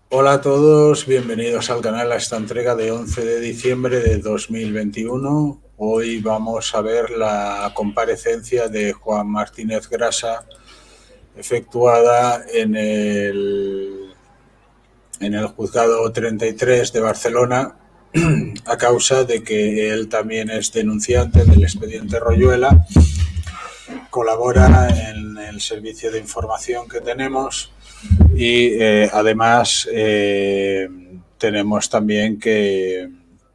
Hola a todos, bienvenidos al canal a esta entrega de 11 de diciembre de 2021. Hoy vamos a ver la comparecencia de Juan Martínez Grasa efectuada en el juzgado 33 de Barcelona a causa de que él también es denunciante del expediente Royuela, colabora en el servicio de información que tenemos y además tenemos también que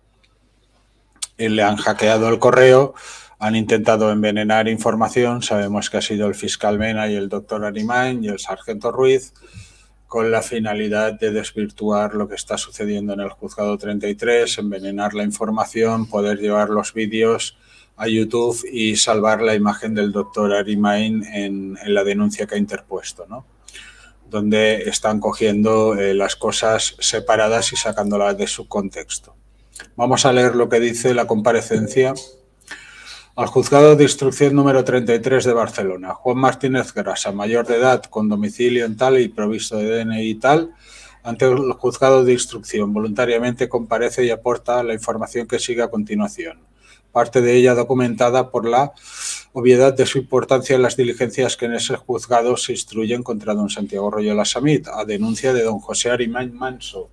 le han hackeado el correo, han intentado envenenar información. Sabemos que ha sido el fiscal Mena y el doctor Arimany y el sargento Ruiz, con la finalidad de desvirtuar lo que está sucediendo en el juzgado 33, envenenar la información, poder llevar los vídeos a YouTube y salvar la imagen del doctor Arimany en la denuncia que ha interpuesto, ¿no? Donde están cogiendo las cosas separadas y sacándolas de su contexto. Vamos a leer lo que dice la comparecencia. Al juzgado de instrucción número 33 de Barcelona, Juan Martínez Grasa, mayor de edad, con domicilio en tal y provisto de DNI tal, ante el juzgado de instrucción, voluntariamente comparece y aporta la información que sigue a continuación. Parte de ella documentada por la obviedad de su importancia en las diligencias que en ese juzgado se instruyen contra don Santiago Royuela Samit, a denuncia de don José Arimany Manso.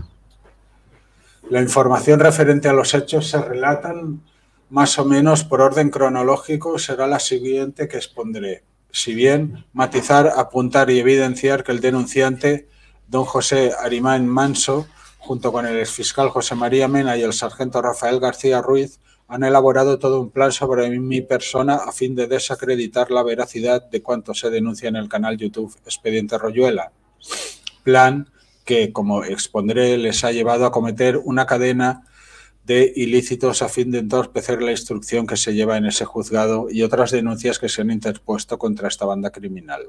La información referente a los hechos se relatan más o menos por orden cronológico, será la siguiente que expondré. Si bien matizar, apuntar y evidenciar que el denunciante, don José Arimany Manso, junto con el exfiscal José María Mena y el sargento Rafael García Ruiz, han elaborado todo un plan sobre mi persona a fin de desacreditar la veracidad de cuanto se denuncia en el canal YouTube Expediente Royuela. Plan que, como expondré, les ha llevado a cometer una cadena de ilícitos a fin de entorpecer la instrucción que se lleva en ese juzgado y otras denuncias que se han interpuesto contra esta banda criminal.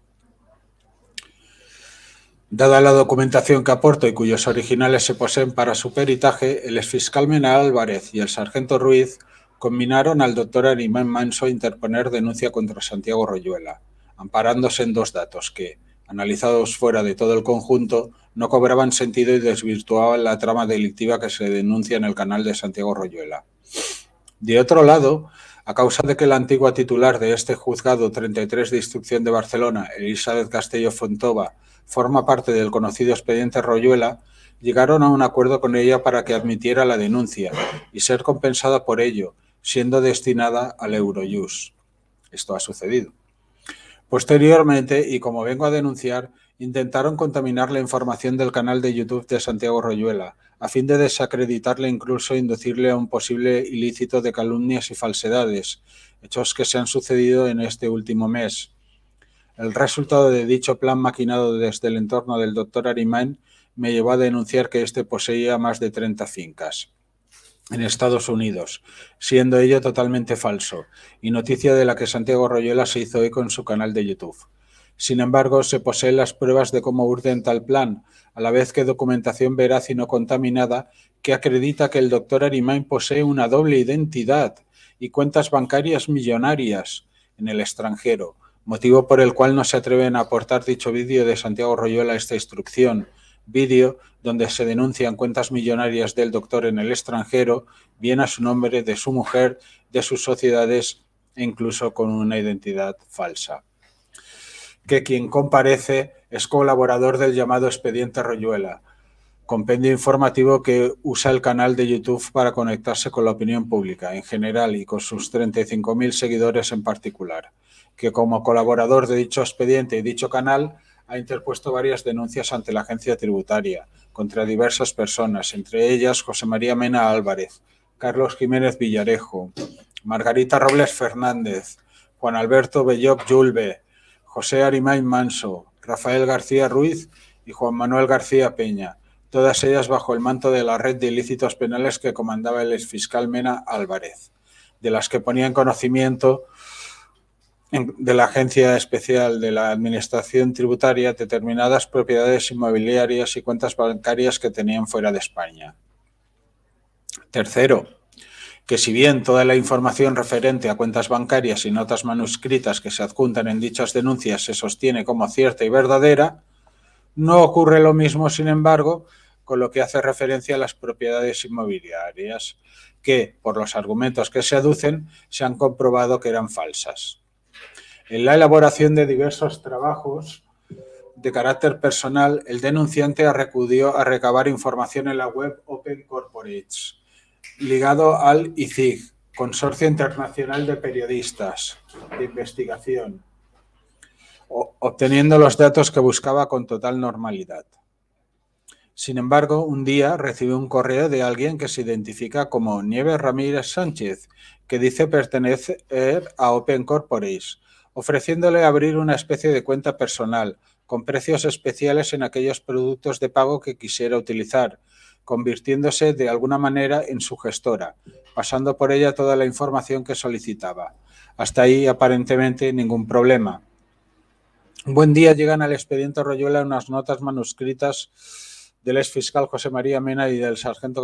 Dada la documentación que aporto y cuyos originales se poseen para su peritaje, el exfiscal Mena Álvarez y el sargento Ruiz combinaron al doctor Arimany Manso a interponer denuncia contra Santiago Royuela, amparándose en dos datos que, analizados fuera de todo el conjunto, no cobraban sentido y desvirtuaban la trama delictiva que se denuncia en el canal de Santiago Royuela. De otro lado, a causa de que la antigua titular de este juzgado 33 de instrucción de Barcelona, Elizabeth Castelló Fontova, forma parte del conocido expediente Royuela, llegaron a un acuerdo con ella para que admitiera la denuncia y ser compensada por ello, siendo destinada al Eurojust. Esto ha sucedido. Posteriormente, y como vengo a denunciar, intentaron contaminar la información del canal de YouTube de Santiago Royuela, a fin de desacreditarle e incluso inducirle a un posible ilícito de calumnias y falsedades, hechos que se han sucedido en este último mes. El resultado de dicho plan maquinado desde el entorno del doctor Arimany me llevó a denunciar que éste poseía más de 30 fincas en Estados Unidos, siendo ello totalmente falso, y noticia de la que Santiago Royuela se hizo eco en su canal de YouTube. Sin embargo, se poseen las pruebas de cómo urden tal plan, a la vez que documentación veraz y no contaminada que acredita que el doctor Arimany posee una doble identidad y cuentas bancarias millonarias en el extranjero, motivo por el cual no se atreven a aportar dicho vídeo de Santiago Royuela a esta instrucción, vídeo donde se denuncian cuentas millonarias del doctor en el extranjero, bien a su nombre, de su mujer, de sus sociedades e incluso con una identidad falsa. Que quien comparece es colaborador del llamado Expediente Royuela, compendio informativo que usa el canal de YouTube para conectarse con la opinión pública en general y con sus 35.000 seguidores en particular, que como colaborador de dicho expediente y dicho canal ha interpuesto varias denuncias ante la agencia tributaria contra diversas personas, entre ellas José María Mena Álvarez, Carlos Jiménez Villarejo, Margarita Robles Fernández, Juan Alberto Belloc Yulbe, José Arimany Manso, Rafael García Ruiz y Juan Manuel García Peña, todas ellas bajo el manto de la red de ilícitos penales que comandaba el exfiscal Mena Álvarez, de las que ponía en conocimiento de la Agencia Especial de la Administración Tributaria determinadas propiedades inmobiliarias y cuentas bancarias que tenían fuera de España. Tercero, que si bien toda la información referente a cuentas bancarias y notas manuscritas que se adjuntan en dichas denuncias se sostiene como cierta y verdadera, No ocurre lo mismo, sin embargo, con lo que hace referencia a las propiedades inmobiliarias, que, por los argumentos que se aducen, se han comprobado que eran falsas. En la elaboración de diversos trabajos de carácter personal, el denunciante acudió a recabar información en la web Open Corporates, ligado al ICIG, Consorcio Internacional de Periodistas de Investigación, obteniendo los datos que buscaba con total normalidad. Sin embargo, un día recibió un correo de alguien que se identifica como Nieves Ramírez Sánchez, que dice pertenecer a Open Corporates, ofreciéndole abrir una especie de cuenta personal, con precios especiales en aquellos productos de pago que quisiera utilizar, convirtiéndose de alguna manera en su gestora, pasando por ella toda la información que solicitaba. Hasta ahí, aparentemente, ningún problema. Un buen día llegan al expediente Royuela unas notas manuscritas del exfiscal José María Mena y del sargento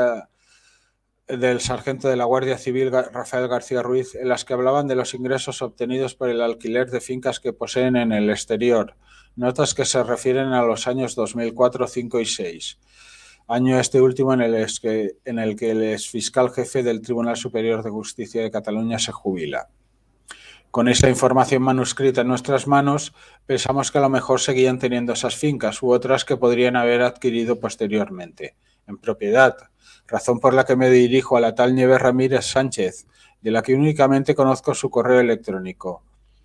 de la Guardia Civil Rafael García Ruiz, en las que hablaban de los ingresos obtenidos por el alquiler de fincas que poseen en el exterior, notas que se refieren a los años 2004, 5 y 6, año este último en el que el exfiscal jefe del Tribunal Superior de Justicia de Cataluña se jubila. Con esa información manuscrita en nuestras manos, pensamos que a lo mejor seguían teniendo esas fincas u otras que podrían haber adquirido posteriormente, en propiedad, razón por la que me dirijo a la tal Nieves Ramírez Sánchez, de la que únicamente conozco su correo electrónico,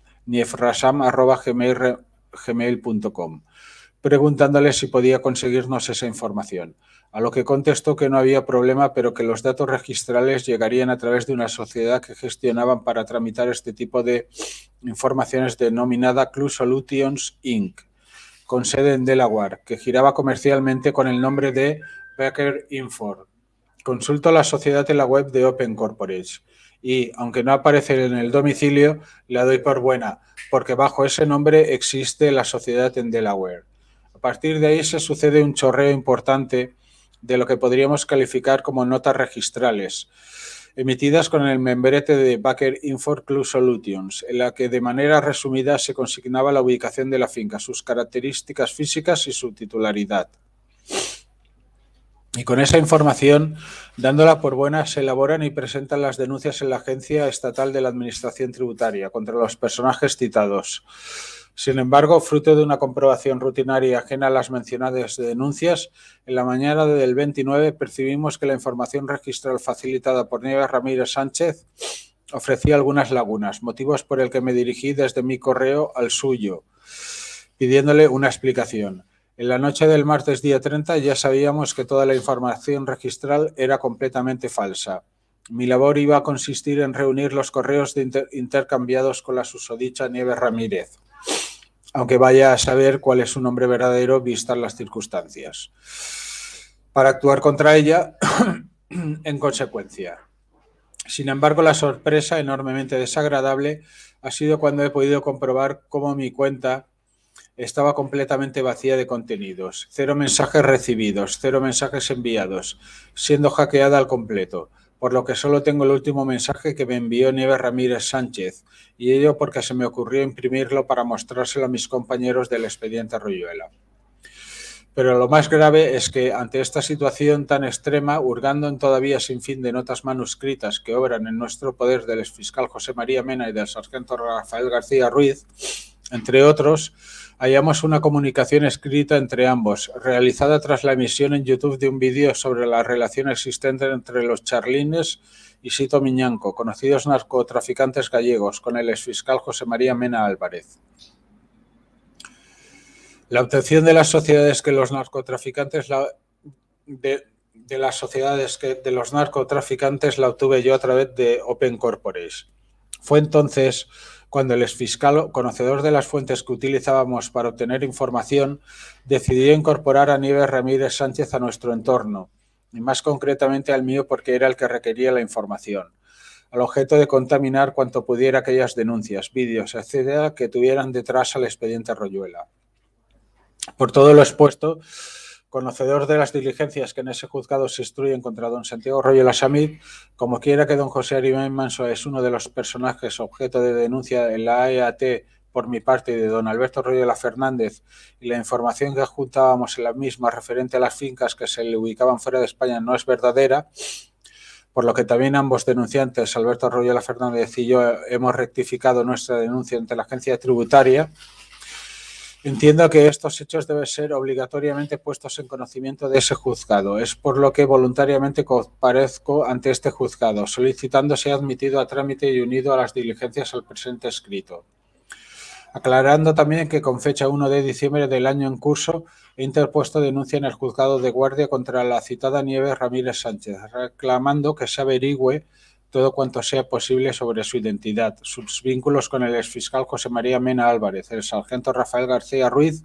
niefrasam@gmail.com, preguntándole si podía conseguirnos esa información, a lo que contestó que no había problema, pero que los datos registrales llegarían a través de una sociedad que gestionaban para tramitar este tipo de informaciones denominada Clue Solutions Inc., con sede en Delaware, que giraba comercialmente con el nombre de Baker Info. Consulto la sociedad en la web de Open Corporates y, aunque no aparece en el domicilio, la doy por buena, porque bajo ese nombre existe la sociedad en Delaware. A partir de ahí se sucede un chorreo importante de lo que podríamos calificar como notas registrales, emitidas con el membrete de Baker Info Clue Solutions, en la que de manera resumida se consignaba la ubicación de la finca, sus características físicas y su titularidad. Y con esa información, dándola por buena, se elaboran y presentan las denuncias en la Agencia Estatal de la Administración Tributaria contra los personajes citados. Sin embargo, fruto de una comprobación rutinaria ajena a las mencionadas denuncias, en la mañana del 29 percibimos que la información registral facilitada por Nieves Ramírez Sánchez ofrecía algunas lagunas, motivos por el que me dirigí desde mi correo al suyo, pidiéndole una explicación. En la noche del martes día 30 ya sabíamos que toda la información registral era completamente falsa. Mi labor iba a consistir en reunir los correos intercambiados con la susodicha Nieves Ramírez, aunque vaya a saber cuál es su nombre verdadero vistas las circunstancias, para actuar contra ella en consecuencia. Sin embargo, la sorpresa enormemente desagradable ha sido cuando he podido comprobar cómo mi cuenta estaba completamente vacía de contenidos, 0 mensajes recibidos, 0 mensajes enviados, siendo hackeada al completo, por lo que solo tengo el último mensaje que me envió Nieves Ramírez Sánchez, y ello porque se me ocurrió imprimirlo para mostrárselo a mis compañeros del expediente Royuela. Pero lo más grave es que, ante esta situación tan extrema, hurgando en todavía sin fin de notas manuscritas que obran en nuestro poder del exfiscal José María Mena y del sargento Rafael García Ruiz, entre otros, hallamos una comunicación escrita entre ambos, realizada tras la emisión en YouTube de un vídeo sobre la relación existente entre los Charlines y Sito Miñanco, conocidos narcotraficantes gallegos, con el exfiscal José María Mena Álvarez. La obtención de las sociedades que los narcotraficantes de los narcotraficantes la obtuve yo a través de Open Corporates. Fue entonces cuando el exfiscal, conocedor de las fuentes que utilizábamos para obtener información, decidió incorporar a Nieves Ramírez Sánchez a nuestro entorno, y más concretamente al mío porque era el que requería la información, al objeto de contaminar cuanto pudiera aquellas denuncias, vídeos, etcétera, que tuvieran detrás al expediente Royuela. Por todo lo expuesto, conocedor de las diligencias que en ese juzgado se instruyen contra don Santiago Royuela Samit, como quiera que don José Arimán Manso es uno de los personajes objeto de denuncia en la AEAT por mi parte y de don Alberto Royola Fernández, y la información que adjuntábamos en la misma referente a las fincas que se le ubicaban fuera de España no es verdadera, por lo que también ambos denunciantes, Alberto Royola Fernández y yo, hemos rectificado nuestra denuncia ante la agencia tributaria. Entiendo que estos hechos deben ser obligatoriamente puestos en conocimiento de ese juzgado. Es por lo que voluntariamente comparezco ante este juzgado, solicitando sea admitido a trámite y unido a las diligencias al presente escrito. Aclarando también que con fecha 1 de diciembre del año en curso he interpuesto denuncia en el juzgado de guardia contra la citada Nieves Ramírez Sánchez, reclamando que se averigüe todo cuanto sea posible sobre su identidad, sus vínculos con el exfiscal José María Mena Álvarez, el sargento Rafael García Ruiz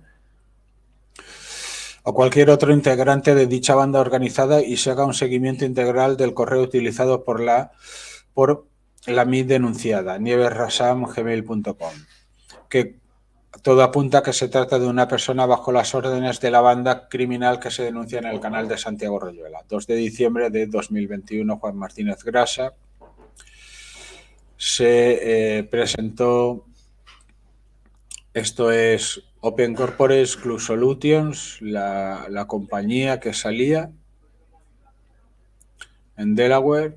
o cualquier otro integrante de dicha banda organizada y se haga un seguimiento integral del correo utilizado por la mi denunciada, nievesrasam@gmail.com. Que todo apunta a que se trata de una persona bajo las órdenes de la banda criminal que se denuncia en el canal de Santiago Royuela. 2 de diciembre de 2021, Juan Martínez Grasa se presentó, esto es Open Corporates Club Solutions, la compañía que salía en Delaware.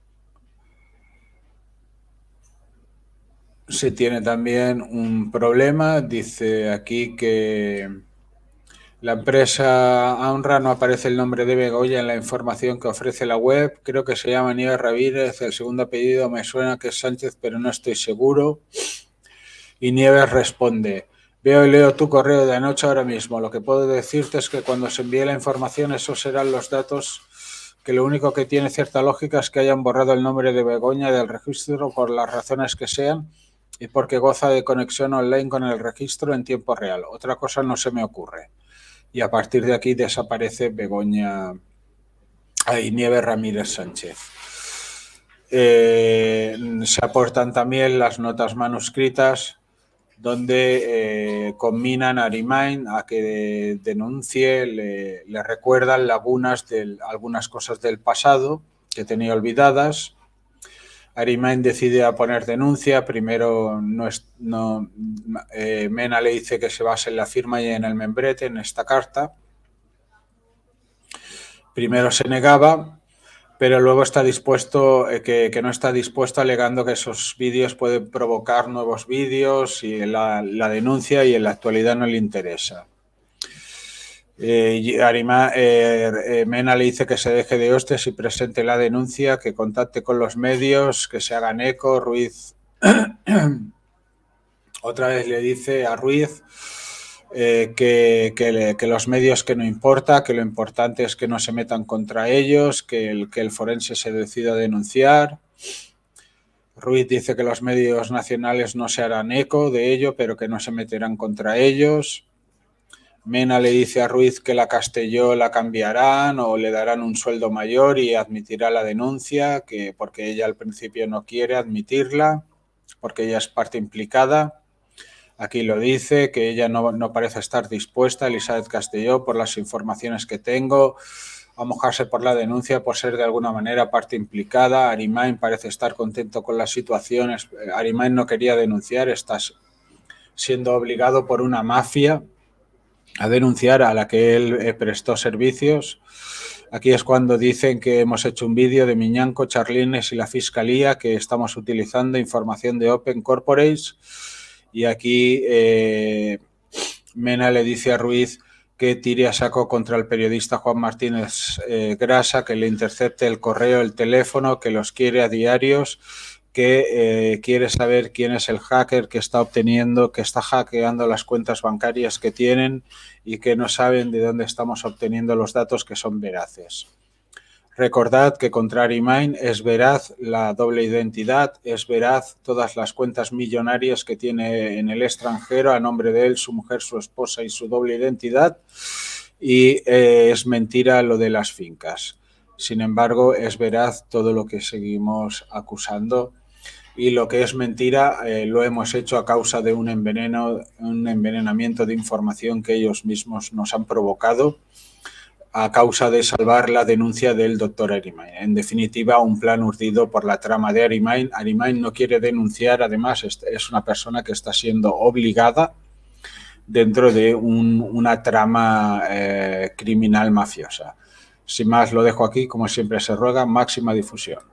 Se tiene también un problema, dice aquí que la empresa Aunra no aparece el nombre de Begoña en la información que ofrece la web, creo que se llama Nieves Ramírez, el segundo apellido me suena que es Sánchez, pero no estoy seguro. Y Nieves responde, veo y leo tu correo de anoche ahora mismo, lo que puedo decirte es que cuando se envíe la información esos serán los datos, que lo único que tiene cierta lógica es que hayan borrado el nombre de Begoña del registro por las razones que sean, y porque goza de conexión online con el registro en tiempo real. Otra cosa no se me ocurre. Y a partir de aquí desaparece Nieves Ramírez Sánchez. Se aportan también las notas manuscritas donde conminan a Arimain a que denuncie, le recuerdan lagunas de algunas cosas del pasado que tenía olvidadas. Arimain decide a poner denuncia, primero Mena le dice que se base en la firma y en el membrete, en esta carta. Primero se negaba, pero luego está dispuesto, que no está dispuesto, alegando que esos vídeos pueden provocar nuevos vídeos y la denuncia y en la actualidad no le interesa. Mena le dice que se deje de hostias y presente la denuncia, que contacte con los medios, que se hagan eco. Ruiz otra vez le dice a Ruiz que los medios que no importa, que lo importante es que no se metan contra ellos, que el forense se decida a denunciar. Ruiz dice que los medios nacionales no se harán eco de ello, pero que no se meterán contra ellos. Mena le dice a Ruiz que la Castelló la cambiarán o le darán un sueldo mayor y admitirá la denuncia, porque ella al principio no quiere admitirla, porque ella es parte implicada. Aquí lo dice, que ella no parece estar dispuesta, Elizabeth Castelló, por las informaciones que tengo, a mojarse por la denuncia, por ser de alguna manera parte implicada. Arimain parece estar contento con las situaciones. Arimain no quería denunciar, está siendo obligado por una mafia a denunciar a la que él prestó servicios. Aquí es cuando dicen que hemos hecho un vídeo de Miñanco, Charlines y la Fiscalía, que estamos utilizando información de Open Corporates. Y aquí Mena le dice a Ruiz que tire a saco contra el periodista Juan Martínez Grasa, que le intercepte el correo, el teléfono, que los quiere a diarios, que quiere saber quién es el hacker que está hackeando las cuentas bancarias que tienen y que no saben de dónde estamos obteniendo los datos que son veraces. Recordad que contra Arimain es veraz la doble identidad, es veraz todas las cuentas millonarias que tiene en el extranjero a nombre de él, su mujer, su esposa y su doble identidad, y es mentira lo de las fincas. Sin embargo, es veraz todo lo que seguimos acusando. Y lo que es mentira lo hemos hecho a causa de un envenenamiento de información que ellos mismos nos han provocado. a causa de salvar la denuncia del doctor Arimoin. En definitiva, un plan urdido por la trama de Arimoin. Arimoin no quiere denunciar, además es una persona que está siendo obligada dentro de una trama criminal mafiosa. Sin más, lo dejo aquí. Como siempre se ruega, máxima difusión.